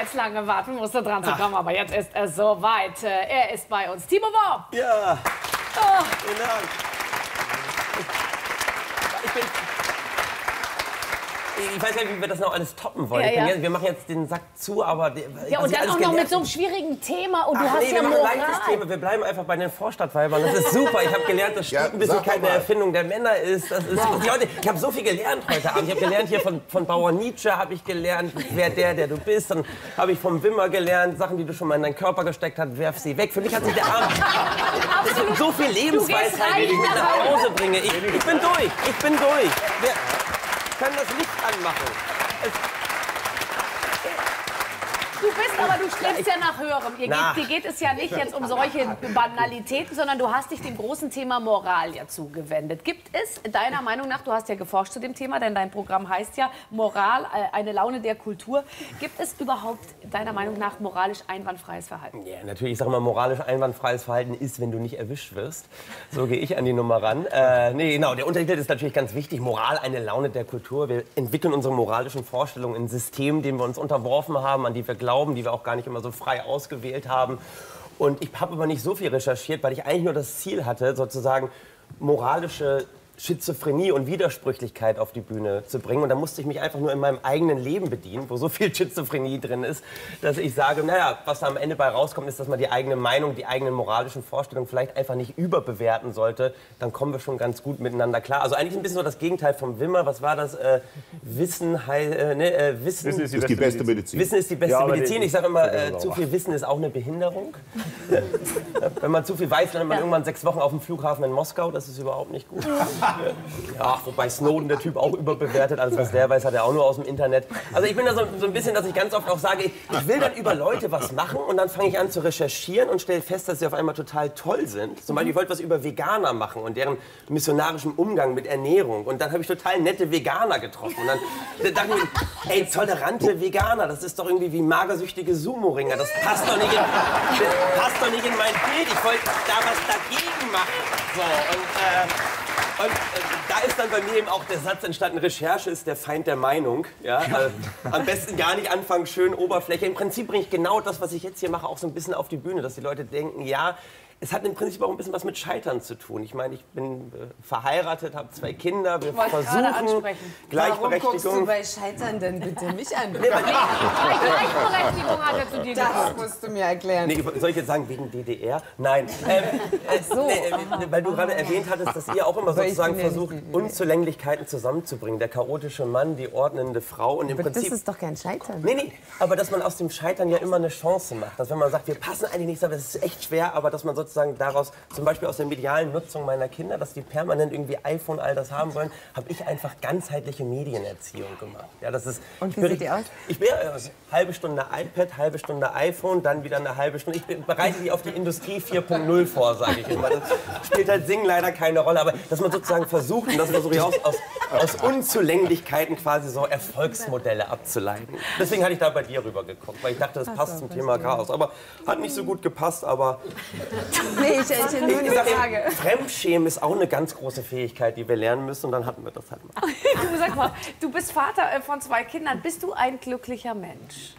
jetzt lange warten musste, dran zu kommen, aber jetzt ist es soweit. Er ist bei uns. Timo Worm. Ja. Oh. Vielen Dank. Ich weiß nicht, wie wir das noch alles toppen wollen. Ja. Wir machen jetzt den Sack zu, aber... Ja, und dann auch noch mit so einem schwierigen Thema. Und du hast nee, ja wir machen Moral. ein leichtes Thema. Wir bleiben einfach bei den Vorstadtweibern. Das ist super. Ich habe gelernt, dass Stietenbissigkeit eine Erfindung der Männer ist. Das ist ich habe so viel gelernt heute Abend. Ich habe gelernt hier von Bauer Nietzsche, habe ich gelernt, wer der du bist. Dann habe ich vom Wimmer gelernt, Sachen, die du schon mal in deinen Körper gesteckt hast, werf sie weg. Für mich hat sich der Abend... Es gibt so viel Lebensweisheit, die ich mit nach Hause bringe. Ich bin durch. Ich bin durch. Wir können das Licht anmachen. Du bist aber, du strebst ja nach Höherem. Dir geht es ja nicht jetzt um solche Banalitäten, sondern du hast dich dem großen Thema Moral ja zugewendet. Gibt es deiner Meinung nach, du hast ja geforscht zu dem Thema, denn dein Programm heißt ja Moral, eine Laune der Kultur. Gibt es überhaupt deiner Meinung nach moralisch einwandfreies Verhalten? Ja, natürlich. Ich sage mal, moralisch einwandfreies Verhalten ist, wenn du nicht erwischt wirst. So gehe ich an die Nummer ran. Nee, genau, der Untertitel ist natürlich ganz wichtig. Moral, eine Laune der Kultur. Wir entwickeln unsere moralischen Vorstellungen in Systemen, denen wir uns unterworfen haben, an die wir glauben, die wir auch gar nicht immer so frei ausgewählt haben. Und ich habe aber nicht so viel recherchiert, weil ich eigentlich nur das Ziel hatte, sozusagen moralische Schizophrenie und Widersprüchlichkeit auf die Bühne zu bringen. Und da musste ich mich einfach nur in meinem eigenen Leben bedienen, wo so viel Schizophrenie drin ist, dass ich sage, naja, was da am Ende bei rauskommt, ist, dass man die eigene Meinung, die eigenen moralischen Vorstellungen vielleicht einfach nicht überbewerten sollte. Dann kommen wir schon ganz gut miteinander klar. Also eigentlich ein bisschen so das Gegenteil vom Wimmer. Was war das? Wissen ist die beste Medizin. Wissen ist die beste Medizin. Ich sage immer, zu viel Wissen ist auch eine Behinderung. Wenn man zu viel weiß, landet man irgendwann 6 Wochen auf dem Flughafen in Moskau. Das ist überhaupt nicht gut. Ja, wobei Snowden, der Typ, auch überbewertet. Alles, was der weiß, hat er auch nur aus dem Internet. Also ich bin da so ein bisschen, dass ich ganz oft auch sage, ich will dann über Leute was machen und dann fange ich an zu recherchieren und stelle fest, dass sie auf einmal total toll sind. Zum Beispiel, ich wollte was über Veganer machen und deren missionarischen Umgang mit Ernährung. Und dann habe ich total nette Veganer getroffen. Und dann dachte ich mir, ey, tolerante Veganer, das ist doch irgendwie wie magersüchtige Sumo-Ringer. Das passt doch nicht in mein Bild. Ich wollte da was dagegen machen. So, und da ist dann bei mir eben auch der Satz entstanden, Recherche ist der Feind der Meinung. Ja? Am besten gar nicht anfangen, schön Oberfläche. Im Prinzip bringe ich genau das, was ich jetzt hier mache, auch so ein bisschen auf die Bühne, dass die Leute denken, ja, es hat im Prinzip auch ein bisschen was mit Scheitern zu tun. Ich meine, ich bin verheiratet, habe 2 Kinder, wir versuchen Gleichberechtigung. Warum guckst du bei Scheitern denn bitte mich an? Gleichberechtigung hat er zu dir gesagt. Das musst du mir erklären. Nee, soll ich jetzt sagen, wegen DDR? Nein. Weil du gerade erwähnt hattest, dass ihr auch immer sozusagen versucht, Unzulänglichkeiten zusammenzubringen. Der chaotische Mann, die ordnende Frau. Und im Aber Prinzip, das ist doch kein Scheitern. Nee, aber dass man aus dem Scheitern ja immer eine Chance macht. Dass wenn man sagt, wir passen eigentlich nicht zusammen, das ist echt schwer, aber dass man sozusagen daraus, zum Beispiel aus der medialen Nutzung meiner Kinder, dass die permanent irgendwie iPhone, all das haben wollen, habe ich einfach ganzheitliche Medienerziehung gemacht. Ja, das ist, und wie sieht die aus? Ich bin halbe Stunde iPad, halbe Stunde iPhone, dann wieder eine halbe Stunde. Ich bereite die auf die Industrie 4.0 vor, sage ich immer. Das spielt halt Singen leider keine Rolle, aber dass man sozusagen versucht, und das versuche ich aus Unzulänglichkeiten quasi so Erfolgsmodelle abzuleiten. Deswegen hatte ich da bei dir rüber geguckt, weil ich dachte, das passt zum Thema Chaos. Aber hat nicht so gut gepasst, aber... Nee, ich nur eine Frage. Fremdschämen ist auch eine ganz große Fähigkeit, die wir lernen müssen, und dann hatten wir das halt mal. Du, sag mal, du bist Vater von 2 Kindern. Bist du ein glücklicher Mensch?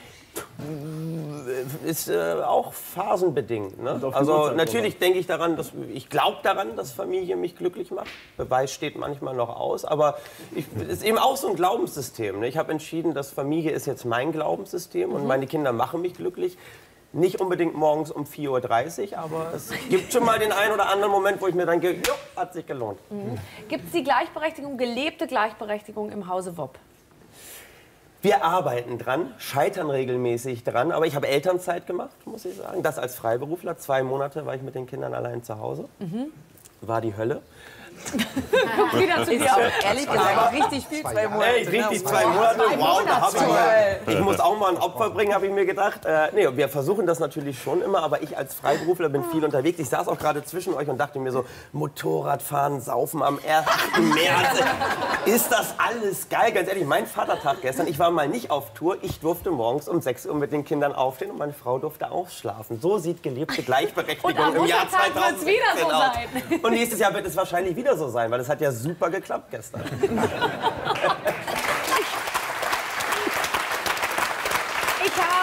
Ist auch phasenbedingt. Ne? Also natürlich denke ich daran, ich glaube daran, dass Familie mich glücklich macht. Beweis steht manchmal noch aus, aber es ist eben auch so ein Glaubenssystem. Ne? Ich habe entschieden, dass Familie ist jetzt mein Glaubenssystem und meine Kinder machen mich glücklich. Nicht unbedingt morgens um 4:30 Uhr, aber es gibt schon mal den einen oder anderen Moment, wo ich mir denke, jo, hat sich gelohnt. Gibt es die Gleichberechtigung, gelebte Gleichberechtigung im Hause Wopp? Wir arbeiten dran, scheitern regelmäßig dran, aber ich habe Elternzeit gemacht, muss ich sagen. Das als Freiberufler. 2 Monate war ich mit den Kindern allein zu Hause. War die Hölle. Wieder zu dir. Ehrlich gesagt, richtig viel 2 Monate. Ey, richtig 2 Monate. Wow, da hab ich muss auch mal ein Opfer bringen, habe ich mir gedacht. Nee, wir versuchen das natürlich schon immer, aber ich als Freiberufler bin viel unterwegs. Ich saß auch gerade zwischen euch und dachte mir so, Motorradfahren, Saufen am 1. März. Ist das alles geil? Ganz ehrlich, mein Vatertag gestern, ich war mal nicht auf Tour. Ich durfte morgens um 6 Uhr mit den Kindern aufstehen und meine Frau durfte ausschlafen. So sieht gelebte Gleichberechtigung im Jahr 2016 wieder so aus. sein. Und nächstes Jahr wird es wahrscheinlich wieder so sein, weil es hat ja super geklappt gestern. Ich habe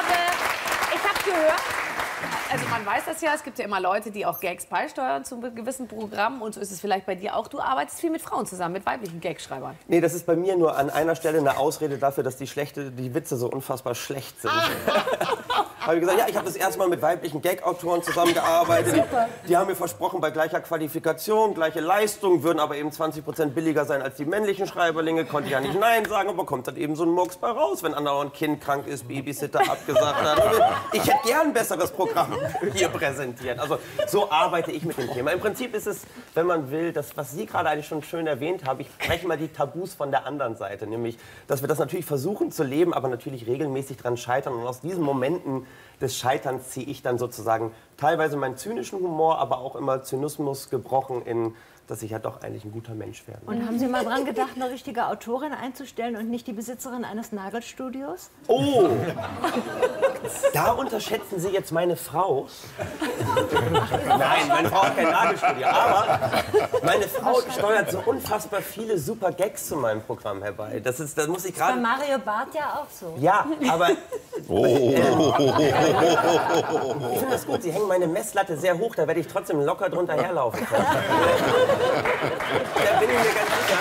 man weiß das ja, es gibt ja immer Leute, die auch Gags beisteuern zu gewissen Programmen. Und so ist es vielleicht bei dir auch. Du arbeitest viel mit Frauen zusammen, mit weiblichen Gagschreibern. Nee, das ist bei mir nur an einer Stelle eine Ausrede dafür, dass die Witze so unfassbar schlecht sind. Habe ich gesagt, ja, ich habe das erste Mal mit weiblichen Gag-Autoren zusammengearbeitet. Die haben mir versprochen, bei gleicher Qualifikation, gleiche Leistung, würden aber eben 20% billiger sein als die männlichen Schreiberlinge. Konnte ich ja nicht Nein sagen, aber kommt dann eben so ein Murks bei raus, wenn andauernd Kind krank ist, Babysitter abgesagt hat. Ich hätte gern ein besseres Programm hier präsentiert. Also so arbeite ich mit dem Thema. Im Prinzip ist es, wenn man will, das, was Sie gerade eigentlich schon schön erwähnt haben, ich breche mal die Tabus von der anderen Seite. Nämlich, dass wir das natürlich versuchen zu leben, aber natürlich regelmäßig dran scheitern. Und aus diesen Momenten des Scheiterns ziehe ich dann sozusagen teilweise meinen zynischen Humor, aber auch immer Zynismus gebrochen in, dass ich ja doch eigentlich ein guter Mensch werde. Und haben Sie mal dran gedacht, eine richtige Autorin einzustellen und nicht die Besitzerin eines Nagelstudios? Oh! Da unterschätzen Sie jetzt meine Frau. Nein, meine Frau hat kein Nagelstudio. Aber meine Frau steuert so unfassbar viele super Gags zu meinem Programm herbei. Das muss ich gerade. Bei Mario Barth ja auch so. Ja, aber. Ich finde das gut. Sie hängen meine Messlatte sehr hoch. Da werde ich trotzdem locker drunter herlaufen können. Da bin ich mir ganz sicher.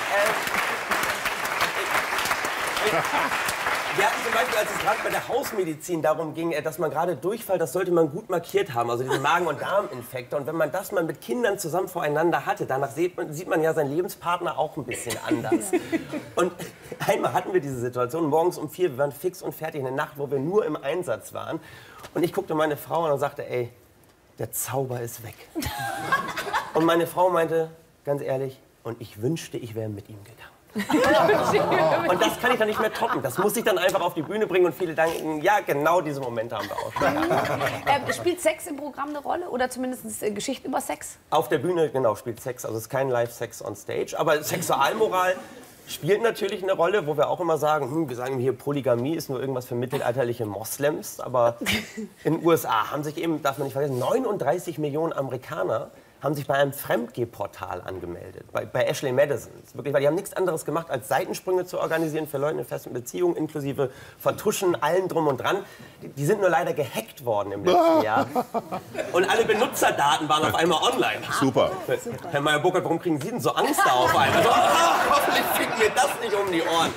Wir hatten zum Beispiel, als es gerade bei der Hausmedizin darum ging, dass man gerade Durchfall, das sollte man gut markiert haben, also diese Magen- und Darminfekte. Und wenn man das mal mit Kindern zusammen voreinander hatte, danach sieht man ja seinen Lebenspartner auch ein bisschen anders. Und einmal hatten wir diese Situation, morgens um 4, wir waren fix und fertig, eine Nacht, wo wir nur im Einsatz waren. Und ich guckte meine Frau an und sagte, ey, der Zauber ist weg. Und meine Frau meinte, ganz ehrlich, und ich wünschte, ich wäre mit ihm gegangen. Und das kann ich dann nicht mehr toppen. Das muss ich dann einfach auf die Bühne bringen und viele denken, ja, genau diese Momente haben wir auch. Spielt Sex im Programm eine Rolle oder zumindest Geschichten über Sex? Auf der Bühne, genau, spielt Sex. Also es ist kein Live-Sex on Stage. Aber Sexualmoral spielt natürlich eine Rolle, wo wir auch immer sagen, wir sagen hier, Polygamie ist nur irgendwas für mittelalterliche Moslems. Aber in den USA haben sich eben, darf man nicht vergessen, 39 Millionen Amerikaner haben sich bei einem Fremdgeh-Portal angemeldet, bei Ashley Madison. Wirklich, weil die haben nichts anderes gemacht, als Seitensprünge zu organisieren für Leute in festen Beziehungen, inklusive Vertuschen, allem drum und dran. Die sind nur leider gehackt worden im letzten Jahr. Und alle Benutzerdaten waren auf einmal online. Super. Herr Meyer-Burkhardt, warum kriegen Sie denn so Angst da auf einmal? Also, hoffentlich fliegt mir das nicht um die Ohren.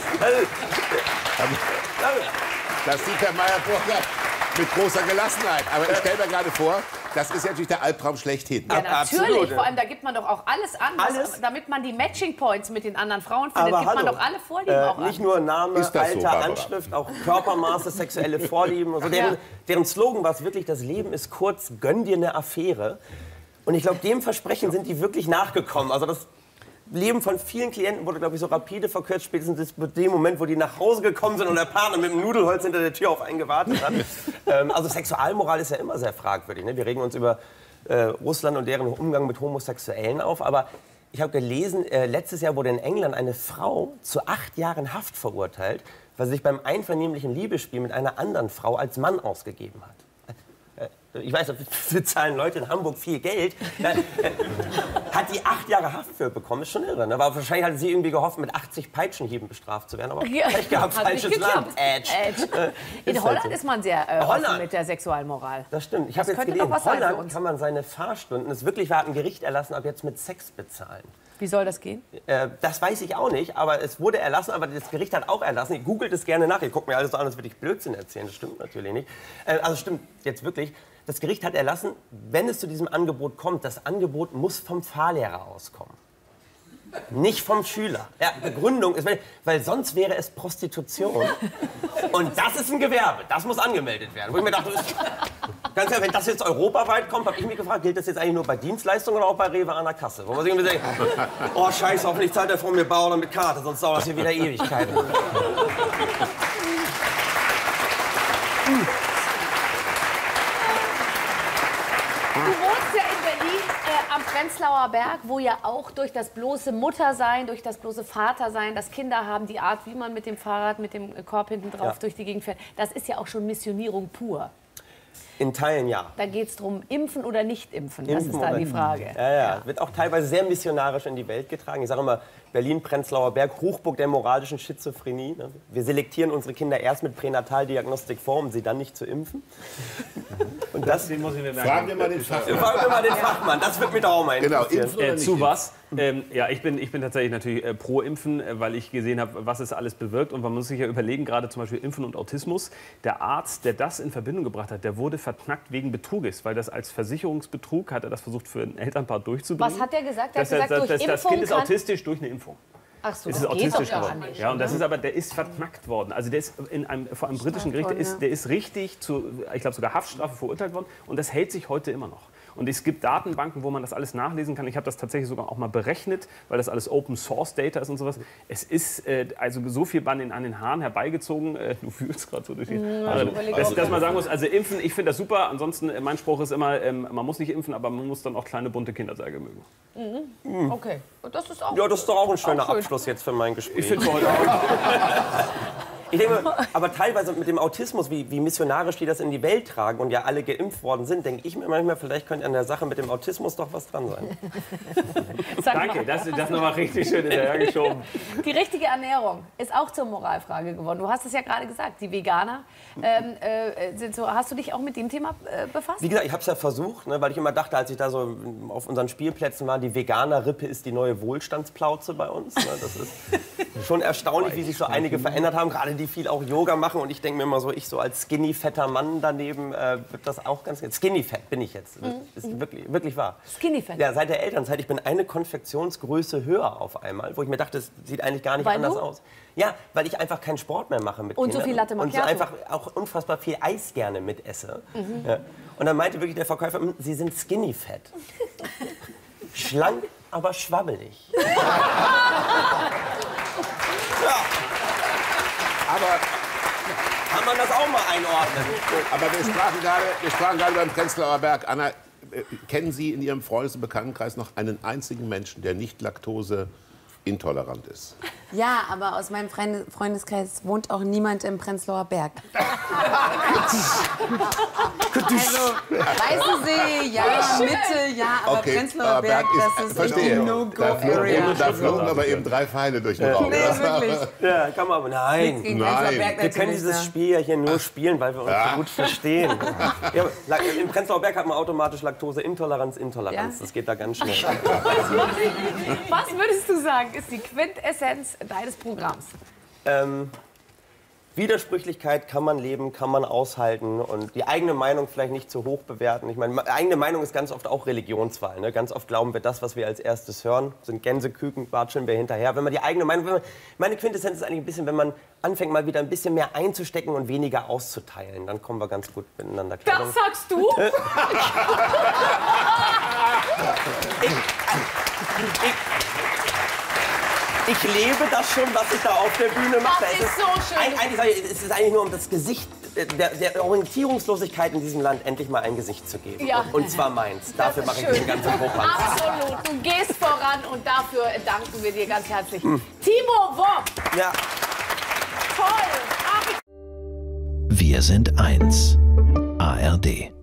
Das sieht Herr Meyer-Burkhardt mit großer Gelassenheit. Aber ich stelle mir gerade vor, das ist ja natürlich der Albtraum schlechthin. Ja, natürlich. Absolut. Vor allem, da gibt man doch auch alles an, damit man die Matching Points mit den anderen Frauen findet. Aber gibt man doch alle Vorlieben auch an. Nicht nur Name, Ist das so, Alter, Barbara? Anschrift, auch Körpermaße, sexuelle Vorlieben. Also deren Slogan war es wirklich, das Leben ist kurz, gönn dir eine Affäre. Und ich glaube, dem Versprechen sind die wirklich nachgekommen. Also das Leben von vielen Klienten wurde, glaube ich, so rapide verkürzt, spätestens mit dem Moment, wo die nach Hause gekommen sind und der Partner mit dem Nudelholz hinter der Tür auf einen gewartet hat. Also Sexualmoral ist ja immer sehr fragwürdig. Ne? Wir regen uns über Russland und deren Umgang mit Homosexuellen auf, aber ich habe gelesen, letztes Jahr wurde in England eine Frau zu 8 Jahren Haft verurteilt, weil sie sich beim einvernehmlichen Liebesspiel mit einer anderen Frau als Mann ausgegeben hat. Ich weiß, da bezahlen Leute in Hamburg viel Geld. Hat die 8 Jahre Haft für bekommen, ist schon irre. Ne? Aber wahrscheinlich hatte sie irgendwie gehofft, mit 80 Peitschenhieben bestraft zu werden. Aber Pech gehabt, falsches Land. In Holland ist man sehr offen Holland. mit der Sexualmoral. Das stimmt. Ich habe jetzt gelesen, in Holland kann man seine Fahrstunden, das wirklich hat ein Gericht erlassen, ab jetzt mit Sex bezahlen. Wie soll das gehen? Das weiß ich auch nicht, aber es wurde erlassen, aber das Gericht hat auch erlassen. Ich googelt es gerne nach, ich gucke mir alles so an, als würde ich Blödsinn erzählen. Das stimmt natürlich nicht. Also stimmt jetzt wirklich. Das Gericht hat erlassen, wenn es zu diesem Angebot kommt, das Angebot muss vom Fahrlehrer auskommen. Nicht vom Schüler. Ja, Begründung ist, weil sonst wäre es Prostitution. Und das ist ein Gewerbe, das muss angemeldet werden. Wo ich mir dachte, ganz ehrlich, wenn das jetzt europaweit kommt, habe ich mich gefragt, gilt das jetzt eigentlich nur bei Dienstleistungen oder auch bei Rewe an der Kasse? Wo man sich irgendwie denkt, oh Scheiße, hoffentlich zahlt der von mir bar oder mit Karte, sonst dauert das hier wieder Ewigkeiten. Du wohnst ja in Berlin am Prenzlauer Berg, wo ja auch durch das bloße Muttersein, durch das bloße Vatersein, das Kinder haben, die Art, wie man mit dem Fahrrad, mit dem Korb hinten drauf durch die Gegend fährt, das ist ja auch schon Missionierung pur. In Teilen ja. Da geht es darum, impfen oder nicht impfen. Das ist dann die Frage. Ja. Wird auch teilweise sehr missionarisch in die Welt getragen. Ich sage immer, Berlin, Prenzlauer Berg, Hochburg der moralischen Schizophrenie. Wir selektieren unsere Kinder erst mit Pränataldiagnostik vor, um sie dann nicht zu impfen. Und das muss ich mir merken. Fragen wir mal den Fachmann. Fragen wir mal den Fachmann. Das wird mich auch mal interessieren. Genau, Zu was? Ja, ich bin tatsächlich natürlich pro Impfen, weil ich gesehen habe, was es alles bewirkt. Und man muss sich ja überlegen, gerade zum Beispiel Impfen und Autismus. Der Arzt, der das in Verbindung gebracht hat, der wurde verknackt wegen Betruges, weil das als Versicherungsbetrug hat er das versucht für ein Elternpaar durchzubringen. Was hat er gesagt? Er hat gesagt, durch das Impfung Kind ist kann... autistisch durch eine Impfung. Ach so, Es das ist geht doch autistisch gar geworden. nicht. Ja, und das ist aber, der ist verknackt worden. Also der ist vor einem britischen Gericht, der ist richtig zu, ich glaube sogar Haftstrafe verurteilt worden. Und das hält sich heute immer noch. Und es gibt Datenbanken, wo man das alles nachlesen kann. Ich habe das tatsächlich sogar auch mal berechnet, weil das alles Open Source Data ist und sowas. Es ist also so viel an den Haaren herbeigezogen. Du fühlst gerade so durch die... dass man sagen muss, also impfen, ich finde das super. Ansonsten, mein Spruch ist immer, man muss nicht impfen, aber man muss dann auch kleine bunte Kindersäge mögen. Okay, das ist auch... Ja, das ist doch auch ein schöner Abschluss jetzt für mein Gespräch. Ich finde heute auch. Ich denke, aber teilweise mit dem Autismus, wie missionarisch die das in die Welt tragen und ja alle geimpft worden sind, denke ich mir manchmal, vielleicht könnte an der Sache mit dem Autismus doch was dran sein. Danke, das nochmal richtig schön hinterhergeschoben. Die richtige Ernährung ist auch zur Moralfrage geworden. Du hast es ja gerade gesagt, die Veganer sind so. Hast du dich auch mit dem Thema befasst? Wie gesagt, ich habe es ja versucht, ne, weil ich immer dachte, als ich da so auf unseren Spielplätzen war, die Veganer-Rippe ist die neue Wohlstandsplauze bei uns. Ne, das ist schon erstaunlich, wie sich so einige verändert haben, gerade die viel auch Yoga machen. Und ich denke mir immer so, ich so als skinny, fetter Mann daneben, wird das auch ganz... Skinny fett bin ich jetzt. Das ist wirklich wahr. Skinny fett? Ja, seit der Elternzeit. Ich bin eine Konfektionsgröße höher auf einmal, wo ich mir dachte, das sieht eigentlich gar nicht anders aus. Ja, weil ich einfach keinen Sport mehr mache mit Kindern. Und so viel Latte Macchiato. Und so einfach auch unfassbar viel Eis gerne mit esse. Ja. Und dann meinte wirklich der Verkäufer, Sie sind skinny fett. Schlank, aber schwabbelig. Ja. Aber kann man das auch mal einordnen? Aber wir sprachen gerade beim Prenzlauer Berg. Anna, kennen Sie in Ihrem Freundes- und Bekanntenkreis noch einen einzigen Menschen, der nicht laktoseintolerant ist? Ja, aber aus meinem Freundeskreis wohnt auch niemand im Prenzlauer Berg. Also, Weißensee, ja, Mitte, ja, aber Okay, Prenzlauer Berg, das ist echt die Da No-Go-Area. flogen aber eben 3 Feinde durch den Raum. Nee, wirklich. Ja, kann man aber nein. Gegen Nein. Prenzlauer Berg Wir können natürlich, dieses ne? Spiel ja hier nur spielen, weil wir uns so gut verstehen. Ja, im Prenzlauer Berg hat man automatisch Laktoseintoleranz, Intoleranz. Ja? Das geht da ganz schnell. Was würdest du sagen, ist die Quintessenz deines Programms? Widersprüchlichkeit kann man leben, kann man aushalten und die eigene Meinung vielleicht nicht zu hoch bewerten. Ich meine, eigene Meinung ist ganz oft auch Religionswahl. Ne? Ganz oft glauben wir, das, was wir als erstes hören, sind Gänseküken, watscheln wir hinterher. Wenn man die eigene Meinung, meine Quintessenz ist eigentlich ein bisschen, wenn man anfängt, mal wieder ein bisschen mehr einzustecken und weniger auszuteilen, dann kommen wir ganz gut miteinander klar. Das sagst du? Ich lebe das schon, was ich da auf der Bühne mache. Das ist so schön. Es ist eigentlich nur um das Gesicht, der Orientierungslosigkeit in diesem Land endlich mal ein Gesicht zu geben. Ja. Und zwar meins. Dafür mache ich den ganzen Programm. Absolut. Du gehst voran und dafür danken wir dir ganz herzlich. Timo Wock. Ja. Toll. Wir sind eins. ARD.